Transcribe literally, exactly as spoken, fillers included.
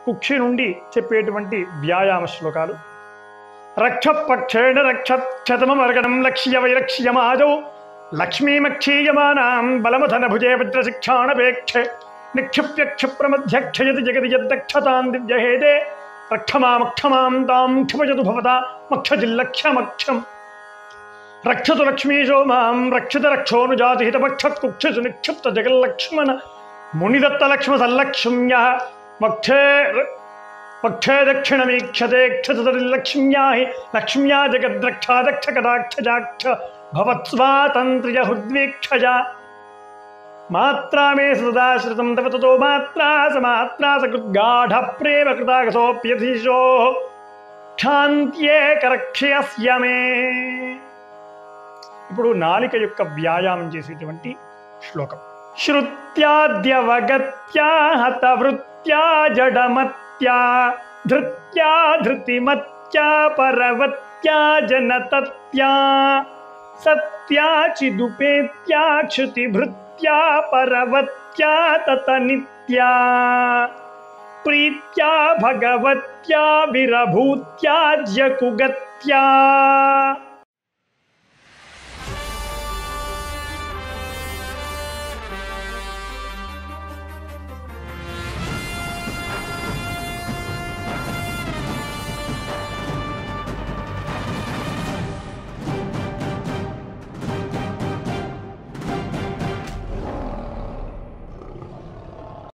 కుక్షి నుండి చెప్పేటువంటి వ్యాయామ శ్లోకాలు. రక్షపక్షేణ రక్షతమర్గణం లక్ష్య వైలక్ష్యమాజౌ లక్ష్మీమక్షీయమానాం బలమధన భుజే వజ్రశిక్షాణపేక్షే నిక్షిప్య క్షిప్రమధ్యక్షయతి జగతి యద్దక్షతాం దివ్యహేదే రక్షమామక్షమాం తాం క్షమయతు భవతా మక్షజిల్లక్ష్యమక్షం రక్షతు లక్ష్మీశో మాం రక్షిత రక్షోనుజాతి హితపక్షకుక్షసు నిక్షిప్త జగల్లక్ష్మణ మునిదత్త లక్ష్మ సల్లక్ష్మ్య మక్షే పక్షే దక్షిణమీక్షతే క్షతరిల్లక్ష్మ్యా హి లక్ష్మ్యా జగద్రక్షాదక్ష కటాక్షజాక్ష భవత్స్వాతంత్ర్య హృద్వీక్షజ మాత్రా మే సదాశ్రితం తవ తతో మాత్రా సమాత్రా సకృద్గాఢ ప్రేమ కృతాగసోప్యధీశో క్షాంత్యే కరక్ష్యస్య మే. ఇప్పుడు నాలిక యొక్క వ్యాయామం చేసేటువంటి శ్లోకం. శ్రుత్యాద్యవగత్యా హతవృత్యా జడమత్యా ధృత్యా ధృతిమత్యా పరవత్యా జనతత్యా సత్యా చిదుపేత్యా క్షుతిభృత్యా పరవత్యా తతనిత్యా ప్రీత్యా భగవత్యా విరభూత్యా జ్యకుగత్యా